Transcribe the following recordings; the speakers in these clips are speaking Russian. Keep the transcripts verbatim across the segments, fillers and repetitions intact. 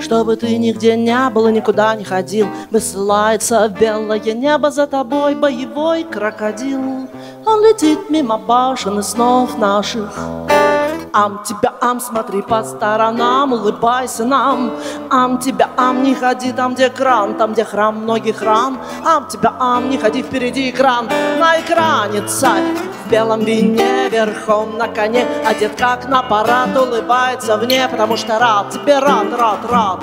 Чтобы ты нигде не был и никуда не ходил, высылается в белое небо за тобой боевой крокодил. Он летит мимо башен и снов наших. Ам тебя, ам, смотри по сторонам, улыбайся нам. Ам тебя, ам, не ходи там, где кран, там, где храм многих ран. Ам тебя, ам, не ходи впереди экран. На экране царь в белом вине, верхом на коне, одет как на парад, улыбается вне, потому что рад, тебе рад, рад, рад.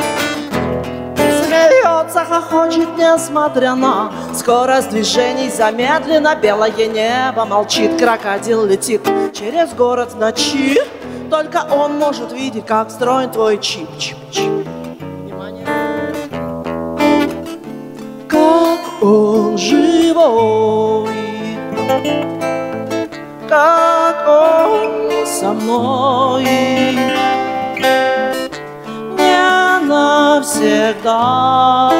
Смеется, хохочет, несмотря на скорость движений замедленно. Белое небо молчит, крокодил летит через город в ночи. Только он может видеть, как встроен твой чип, чип, чип. Внимание. Как он живой, как он со мной. Навсегда,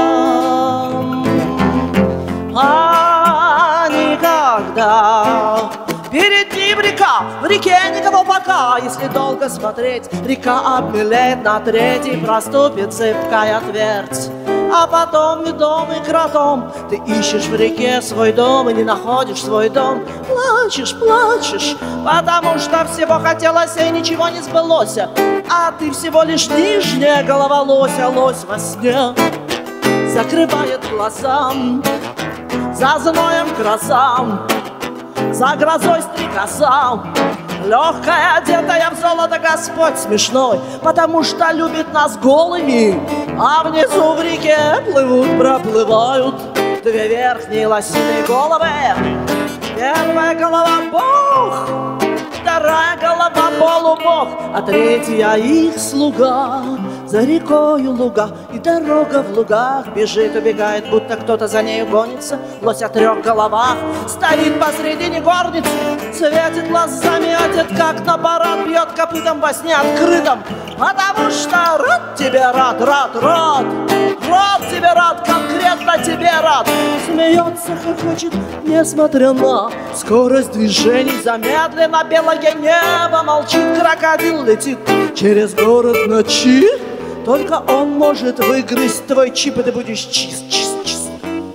а никогда. Перед ним река, в реке никого пока. Если долго смотреть, река обмелеет на третий, проступит зыбкая твердь. А потом, ведомый кротом, ты ищешь в реке свой дом и не находишь свой дом. Плачешь, плачешь, потому что всего хотелось и ничего не сбылось. А ты всего лишь нижняя голова лося, лось во сне закрывает глаза за зноем грозам, за грозой стрекоза. Легкая, одетая в золото, Господь смешной, потому что любит нас голыми. А внизу в реке плывут, проплывают две верхние лосиные головы. Первая голова Бог, вторая голова полубог, а третья их слуга. За рекою луга, и дорога в лугах бежит, убегает, будто кто-то за нею гонится. Лось о трех головах стоит посредине горницы, светит глазами, одет как на парад, бьет копытом во сне открытом, потому что рад тебе, рад, рад, рад. Рад тебе, рад, конкретно тебе рад. Смеется, хохочет, несмотря на скорость движений замедленно. Белое небо молчит, крокодил летит через город в ночи. Только он может выгрызть твой чип, и ты будешь чист, чист, чист.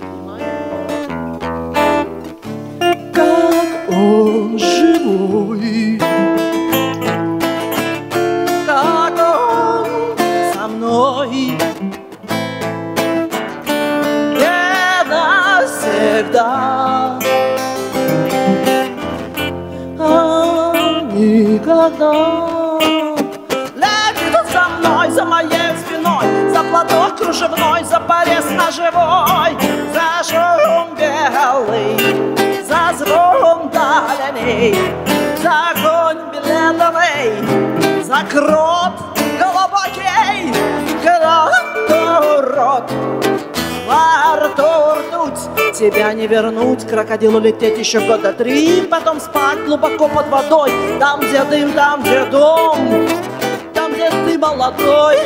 Как он живой, как он со мной. Навсегда, а никогда. Летит он за мной, за моей спиной, за платок кружевной, за порез ножевой, за шум белый, за звон дальний, за огонь беленый, за крот глубокий, крот рот. Во рту ртуть, тебя не вернуть, крокодилу лететь еще года три, потом спать глубоко под водой, там, где дым, там, где дом, там, где ты молодой.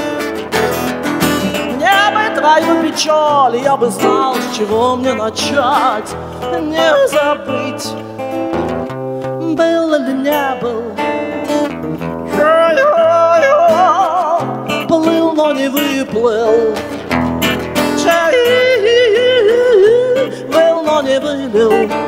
Мне бы твою печаль, я бы знал, с чего мне начать, не забыть, был или не был. Плыл, но не выплыл. Был, но не вылил.